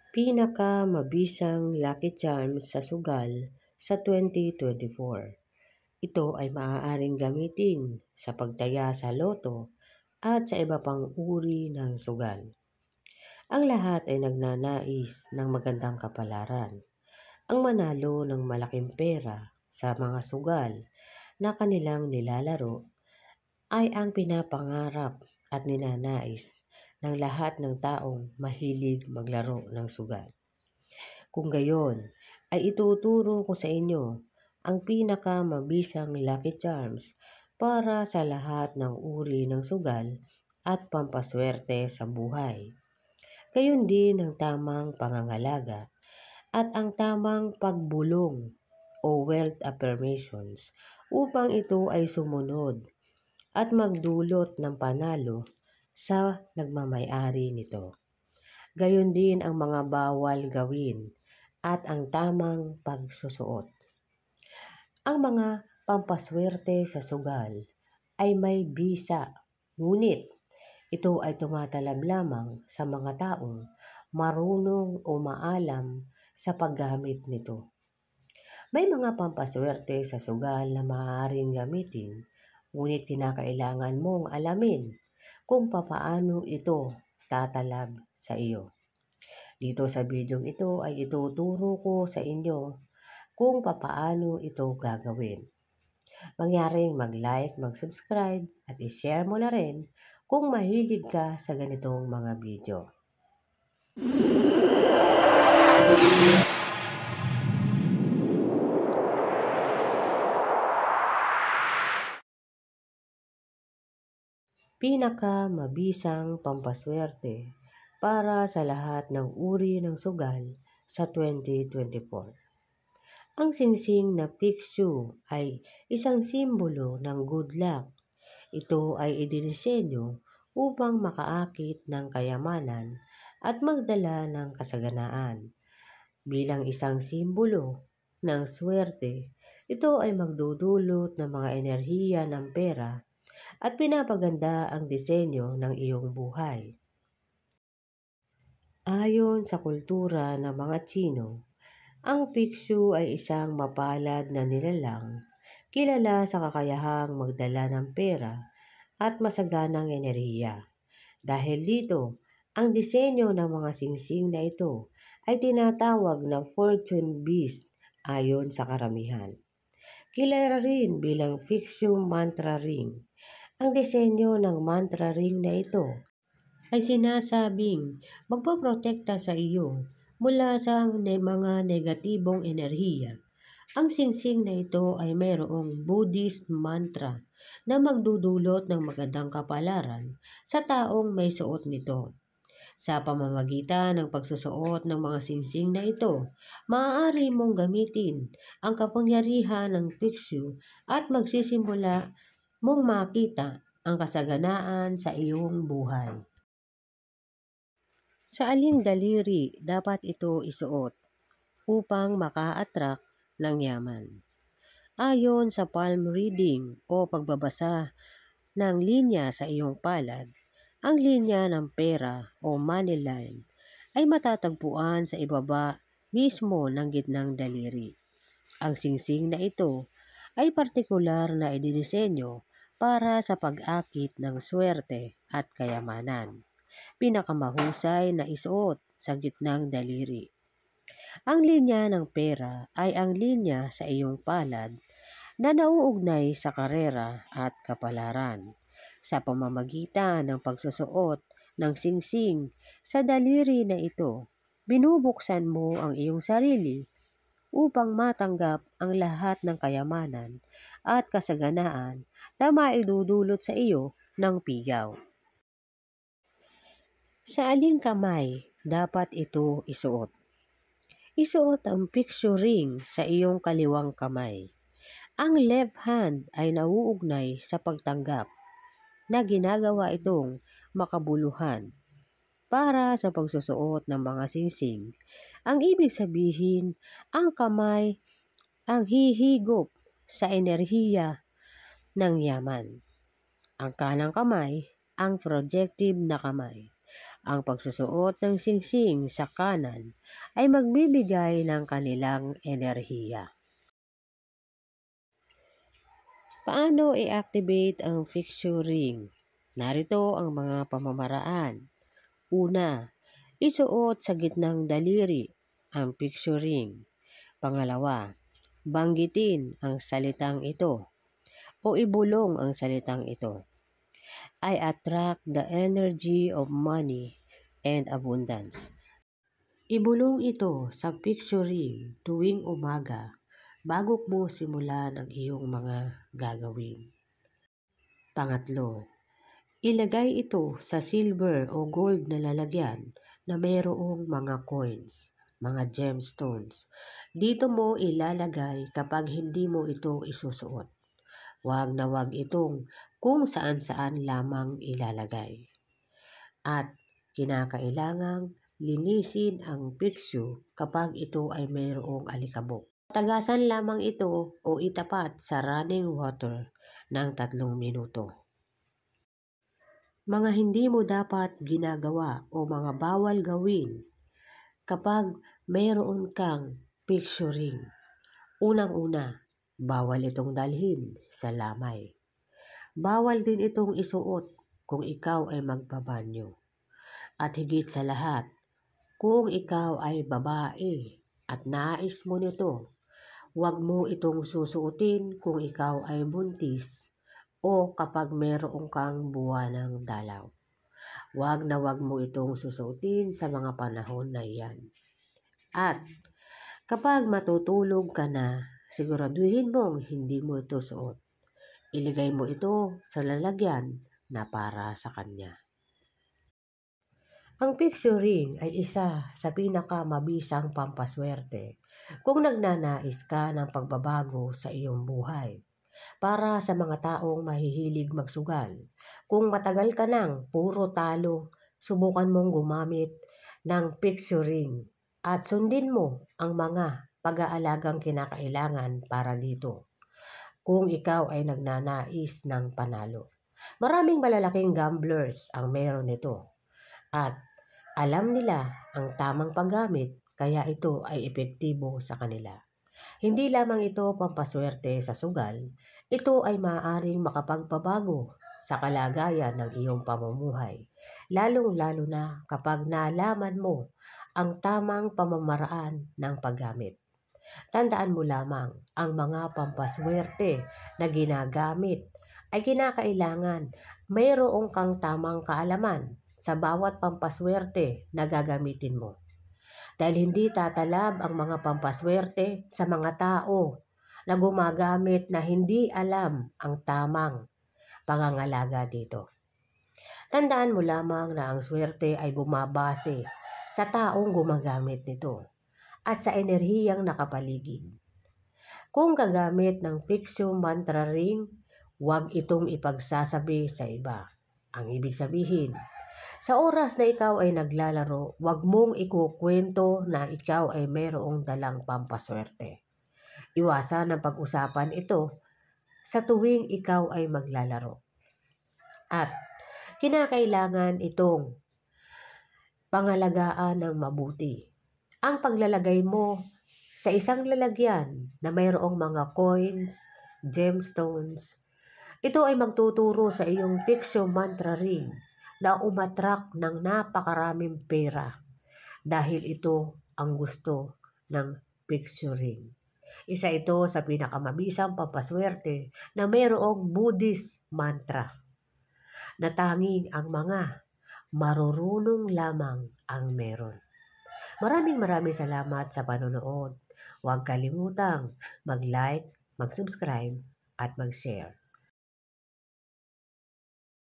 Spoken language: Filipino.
Pinakamabisang Lucky Charms sa sugal sa 2024. Ito ay maaaring gamitin sa pagtaya sa loto at sa iba pang uri ng sugal. Ang lahat ay nagnanais ng magandang kapalaran. Ang manalo ng malaking pera sa mga sugal na kanilang nilalaro ay ang pinapangarap at ninanais ng lahat ng taong mahilig maglaro ng sugal. Kung gayon, ay ituturo ko sa inyo ang pinakamabisang Lucky Charms para sa lahat ng uri ng sugal at pampaswerte sa buhay. Gayon din ang tamang pangangalaga at ang tamang pagbulong o wealth affirmations upang ito ay sumunod at magdulot ng panalo sa nagmamay-ari nito. Gayon din ang mga bawal gawin at ang tamang pagsusuot. Ang mga pampaswerte sa sugal ay may bisa, ngunit ito ay tumatalab lamang sa mga taong marunong o maalam sa paggamit nito. May mga pampaswerte sa sugal na maaaring gamitin, ngunit kinakailangan mong alamin kung papaano ito tatalab sa iyo. Dito sa video ito ay ituturo ko sa inyo kung papaano ito gagawin. Mangyaring mag-like, mag-subscribe at i-share mo na rin kung mahilig ka sa ganitong mga video. Pinakamabisang pampaswerte para sa lahat ng uri ng sugal sa 2024. Ang singsing na Pixiu ay isang simbolo ng good luck. Ito ay idinisenyo upang makaakit ng kayamanan at magdala ng kasaganaan. Bilang isang simbolo ng swerte, ito ay magdudulot ng mga enerhiya ng pera at pinapaganda ang disenyo ng iyong buhay. Ayon sa kultura ng mga Tsino, ang Pixiu ay isang mapalad na nilalang, kilala sa kakayahang magdala ng pera at masaganang enerhiya. Dahil dito, ang disenyo ng mga singsing na ito ay tinatawag na fortune beast ayon sa karamihan. Kilala rin bilang Pixiu mantra ring. Ang disenyo ng mantra ring na ito ay sinasabing magpoprotekta sa iyo mula sa mga negatibong enerhiya. Ang singsing na ito ay mayroong Buddhist mantra na magdudulot ng magandang kapalaran sa taong may suot nito. Sa pamamagitan ng pagsusuot ng mga singsing na ito, maaari mong gamitin ang kapangyarihan ng Pixiu at magsisimula mong makita ang kasaganaan sa iyong buhay. Sa aling daliri dapat ito isuot upang maka-attract ng yaman? Ayon sa palm reading o pagbabasa ng linya sa iyong palad, ang linya ng pera o money line ay matatagpuan sa ibaba mismo ng gitnang daliri. Ang singsing na ito ay partikular na idinisenyo para sa pag-akit ng swerte at kayamanan. Pinakamahusay na isuot sa gitnang daliri. Ang linya ng pera ay ang linya sa iyong palad na nauugnay sa karera at kapalaran. Sa pamamagitan ng pagsusuot ng singsing sa daliri na ito, binubuksan mo ang iyong sarili upang matanggap ang lahat ng kayamanan at kasaganaan na maidudulot sa iyo ng pigaw. Sa aling kamay dapat ito isuot? Isuot ang Pixiu ring sa iyong kaliwang kamay. Ang left hand ay nauugnay sa pagtanggap na ginagawa itong makabuluhan para sa pagsusuot ng mga singsing. Ang ibig sabihin, ang kamay ang hihigop sa enerhiya ng yaman. Ang kanang kamay ang projective na kamay. Ang pagsusuot ng singsing sa kanan ay magbibigay ng kanilang enerhiya. Paano i-activate ang fixture ring? Narito ang mga pamamaraan. Una, isuot sa gitnang daliri ang fixture ring. Pangalawa, banggitin ang salitang ito o ibulong ang salitang ito. I attract the energy of money and abundance. Ibulong ito sa fixture ring tuwing umaga bago mo simulan ang iyong mga gagawin. Pangatlo, ilagay ito sa silver o gold na lalagyan na mayroong mga coins, mga gemstones. Dito mo ilalagay kapag hindi mo ito isusuot. Huwag na huwag itong kung saan-saan lamang ilalagay. At kinakailangang linisin ang fixture kapag ito ay mayroong alikabok. Tagasan lamang ito o itapat sa running water ng 3 minuto. Mga hindi mo dapat ginagawa o mga bawal gawin kapag mayroon kang fixture ring. Unang-una, bawal itong dalhin sa lamay. Bawal din itong isuot kung ikaw ay magbabanyo. At higit sa lahat, kung ikaw ay babae at nais mo nito, huwag mo itong susuotin kung ikaw ay buntis o kapag mayroong kang buwanang dalaw. Huwag na huwag mo itong susuotin sa mga panahon na iyan. At kapag matutulog ka na, siguraduhin mong hindi mo ito suot. Iligay mo ito sa lalagyan na para sa kanya. Ang fixture ring ay isa sa pinakamabisang pampaswerte kung nagnanais ka ng pagbabago sa iyong buhay. Para sa mga taong mahihilig magsugal, kung matagal ka nang puro talo, subukan mong gumamit ng fixture ring at sundin mo ang mga pag-aalagang kinakailangan para dito. Kung ikaw ay nagnanais ng panalo, maraming malalaking gamblers ang meron nito at alam nila ang tamang paggamit kaya ito ay epektibo sa kanila. Hindi lamang ito pampaswerte sa sugal, ito ay maaaring makapagpabago sa kalagayan ng iyong pamumuhay, lalong-lalo na kapag nalaman mo ang tamang pamamaraan ng paggamit. Tandaan mo lamang, ang mga pampaswerte na ginagamit ay kinakailangan mayroong kang tamang kaalaman sa bawat pampaswerte na gagamitin mo. Dahil hindi tatalab ang mga pampaswerte sa mga tao na gumagamit na hindi alam ang tamang pangangalaga dito. Tandaan mo lamang na ang swerte ay bumabase sa taong gumagamit nito at sa enerhiyang nakapaligid. Kung gagamit ng fixture mantra ring, huwag itong ipagsasabi sa iba. Ang ibig sabihin, sa oras na ikaw ay naglalaro, huwag mong ikukwento na ikaw ay mayroong dalang pampaswerte. Iwasan ang pag-usapan ito sa tuwing ikaw ay maglalaro. At kinakailangan itong pangalagaan ng mabuti. Ang paglalagay mo sa isang lalagyan na mayroong mga coins, gemstones, ito ay magtuturo sa iyong fixture mantra ring na umatrak ng napakaraming pera dahil ito ang gusto ng fixture ring. Isa ito sa pinakamabisang pampaswerte na mayroong Buddhist mantra na tanging ang mga marurunong lamang ang meron. Maraming salamat sa panonood. Huwag kalimutang mag-like, mag-subscribe at mag-share.